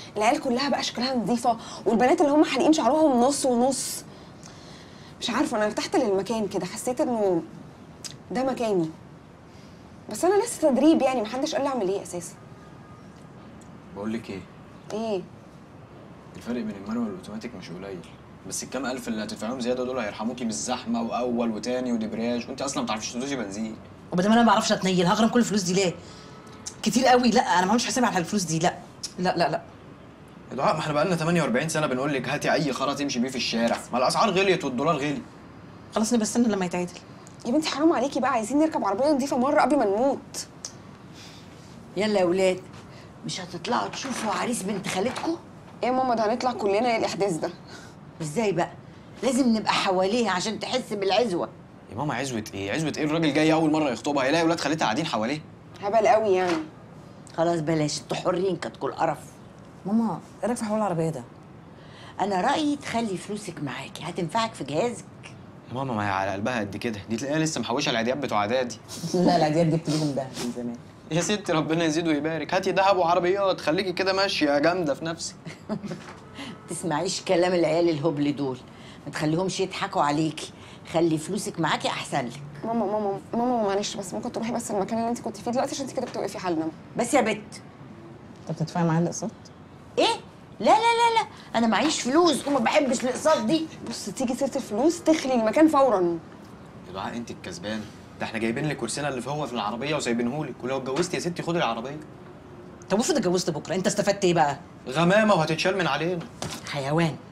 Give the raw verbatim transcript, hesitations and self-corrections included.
العيال كلها بقى شكلها نظيفه، والبنات اللي هم حالقين شعرهم نص ونص. مش عارفه، انا ارتحت للمكان كده، حسيت انه ده مكاني. بس انا لسه تدريب يعني، محدش قال لي اعمل ايه اساسا. بقول لك ايه؟ ايه؟ الفرق بين المانوال والاوتوماتيك مش قليل، بس الكام الف اللي هتدفعيهم زياده دول هيرحموكي من الزحمه واول وتاني ودبرياج، وانت اصلا ما بتعرفيش تدوسي بنزين. وبدل انا ما بعرفش اتنيل هغرم كل الفلوس دي ليه؟ كتير قوي. لا انا ما عملش حسابي على الفلوس دي. لا لا لا لا يا دعاء، ما احنا بقالنا تمانية واربعين سنه بنقول لك هاتي اي خرا تمشي بيه في الشارع، ما الاسعار غليت والدولار غلي. خلاص انا بستنى لما يتعدل. يا بنتي حرام عليكي بقى، عايزين نركب عربيه نظيفه مره قبل ما نموت. يلا يا ولاد، مش هتطلعوا تشوفوا عريس بنت خالتكم؟ ايه يا ماما، ده هنطلع كلنا ايه الاحداث ده؟ ازاي بقى؟ لازم نبقى حواليه عشان تحس بالعزوه. يا ماما عزوه ايه؟ عزوه ايه؟ الراجل جاي اول مره يخطبها هيلاقي ولاد خالتها قاعدين حواليه. هبل قوي يعني. خلاص بلاش، انتوا حرين كتكوا القرف. ماما ايه رايك في حوار العربيه ده؟ انا رايي تخلي فلوسك معاكي، هتنفعك في جهازك. يا ماما ما هي على قلبها قد كده، دي تلاقيها لسه محوشه العيديات بتوع اعدادي. لا العيديات جبت لهم ده من زمان. يا ستي ربنا يزيد ويبارك، هاتي دهب وعربيات، خليكي كده ماشيه جامده في نفسك. تسمعيش كلام العيال الهبل دول، ما تخليهمش يضحكوا عليكي، خلي فلوسك معاكي احسن لك. ماما ماما ماما معلش، بس ممكن تروحي بس المكان اللي انت كنت فيه دلوقتي، عشان انت كده بتوقفي حالنا. بس يا بت. انت بتدفعي معايا الاقساط؟ ايه؟ لا لا لا لا، انا معيش فلوس وما بحبش الاقساط دي. بص، تيجي سيره الفلوس تخلي المكان فورا. يا دعاء انت الكسبانه، ده احنا جايبين لك كرسينا اللي هو في العربيه وسايبينهولك، ولو اتجوزتي يا ستي خدي العربيه. طب افرض اتجوزت بكره انت استفدت ايه بقى؟ غمامه وهتتشال من علينا. حيوان.